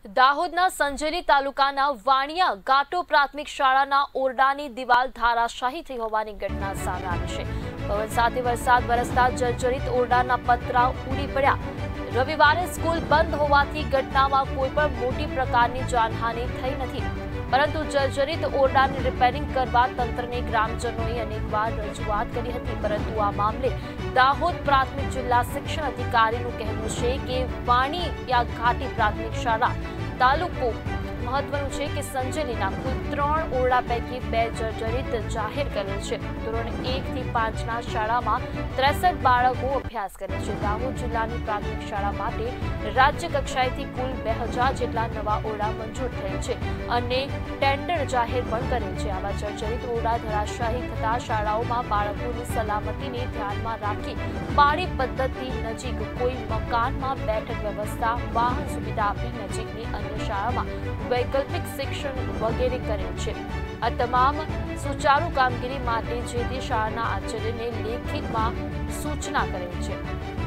દાહોદના સંજેલી તાલુકાના વાણિયા ગાટો પ્રાથમિક શાળાના ઓરડાની દિવાલ ધારાશાયી થઈ હોવાની ઘટના સામે આવી છે। પવન સાથે વરસાદ વરસતા જર્જરિત ઓરડાના પતરા ઉડી પડ્યા। રવિવારે સ્કૂલ બંધ હોવાથી ઘટનામાં કોઈ પણ મોટી પ્રકારની જાનહાનિ થઈ નથી, પરંતુ જર્જરિત ઓરડાને રિપેરિંગ કરવા તંત્રને ગ્રામજનોએ અનેકવાર રજૂઆત કરી હતી, પરંતુ આ મામલે દાહોદ પ્રાથમિક જિલ્લા શિક્ષણ અધિકારીનું કહેવું છે કે વાણિયા ઘાટી પ્રાથમિક શાળા તાલુકો મહત્વનું છે કે સંજેલીના કુલ 3 ઓરડા પૈકી 2 જર્જરિત જાહેર કરેલ છે। ધોરણ 1 થી 5 ના શાળામાં 63 બાળકો અભ્યાસ કરે છે। દાહોદ જિલ્લાની પ્રાથમિક શાળા માટે રાજ્ય કક્ષાએથી કુલ 2000 જેટલા નવા ઓરડા મંજૂર થયેલ છે અને ટેન્ડર જાહેર પણ કરેલ છે। આવા જર્જરિત ઓરડા ધરાશાયી થતા શાળાઓમાં બાળકોની સલામતીને ધ્યાનમાં રાખી પાળી પદ્ધતિ નજીક કોઈ મકાનમાં બેઠક વ્યવસ્થા, વાહન સુવિધા આપી નજીકની અન્ય શાળામાં વૈકલ્પિક શિક્ષણ વગેરે કરેલ છે। આ તમામ સુચારુ કામગીરી માટે જે તે શાળાના આચાર્યને લેખિતમાં સૂચના કરેલ છે।